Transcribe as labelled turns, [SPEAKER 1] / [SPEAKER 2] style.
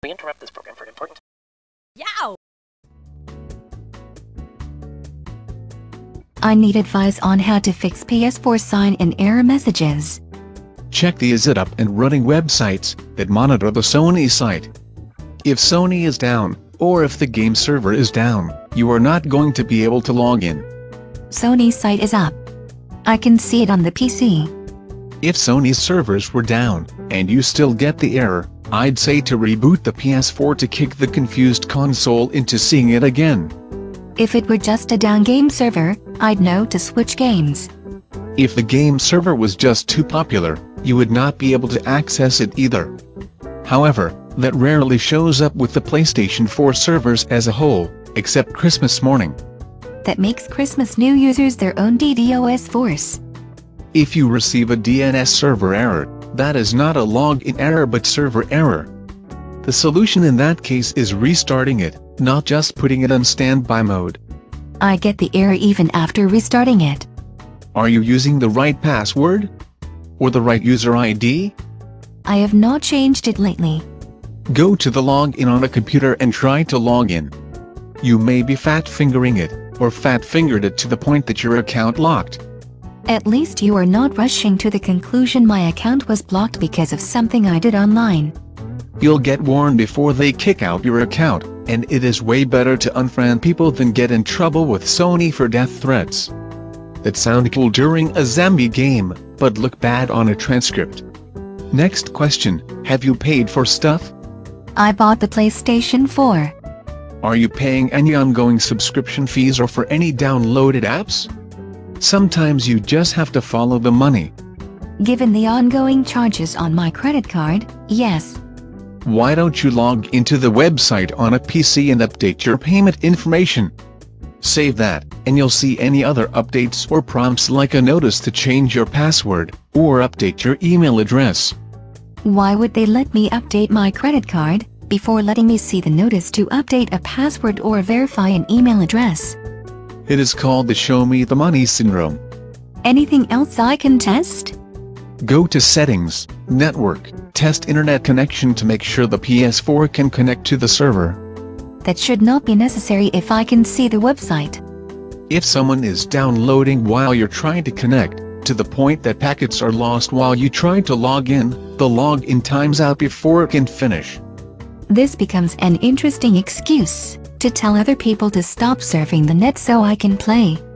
[SPEAKER 1] We interrupt this program for an important...
[SPEAKER 2] Yow!
[SPEAKER 3] I need advice on how to fix PS4 sign-in error messages.
[SPEAKER 4] Check the Is It Up and Running websites that monitor the Sony site. If Sony is down, or if the game server is down, you are not going to be able to log in.
[SPEAKER 3] Sony's site is up. I can see it on the PC.
[SPEAKER 4] If Sony's servers were down, and you still get the error, I'd say to reboot the PS4 to kick the confused console into seeing it again.
[SPEAKER 3] If it were just a down game server, I'd know to switch games.
[SPEAKER 4] If the game server was just too popular, you would not be able to access it either. However, that rarely shows up with the PlayStation 4 servers as a whole, except Christmas morning.
[SPEAKER 3] That makes Christmas new users their own DDoS force.
[SPEAKER 4] If you receive a DNS server error, that is not a login error but server error. The solution in that case is restarting it, not just putting it on standby mode.
[SPEAKER 3] I get the error even after restarting it.
[SPEAKER 4] Are you using the right password? Or the right user ID?
[SPEAKER 3] I have not changed it lately.
[SPEAKER 4] Go to the login on a computer and try to log in. You may be fat-fingering it, or fat-fingered it to the point that your account locked.
[SPEAKER 3] At least you are not rushing to the conclusion my account was blocked because of something I did online.
[SPEAKER 4] You'll get warned before they kick out your account, and it is way better to unfriend people than get in trouble with Sony for death threats. That sound cool during a zombie game, but look bad on a transcript. Next question, have you paid for stuff?
[SPEAKER 3] I bought the PlayStation 4.
[SPEAKER 4] Are you paying any ongoing subscription fees or for any downloaded apps? Sometimes you just have to follow the money.
[SPEAKER 3] Given the ongoing charges on my credit card, yes.
[SPEAKER 4] Why don't you log into the website on a PC and update your payment information? Save that, and you'll see any other updates or prompts like a notice to change your password, or update your email address.
[SPEAKER 3] Why would they let me update my credit card, before letting me see the notice to update a password or verify an email address?
[SPEAKER 4] It is called the Show Me the Money syndrome.
[SPEAKER 3] Anything else I can test?
[SPEAKER 4] Go to Settings, Network, test internet connection to make sure the PS4 can connect to the server.
[SPEAKER 3] That should not be necessary if I can see the website.
[SPEAKER 4] If someone is downloading while you're trying to connect, to the point that packets are lost while you try to log in, the login times out before it can finish.
[SPEAKER 3] This becomes an interesting excuse to tell other people to stop surfing the net so I can play.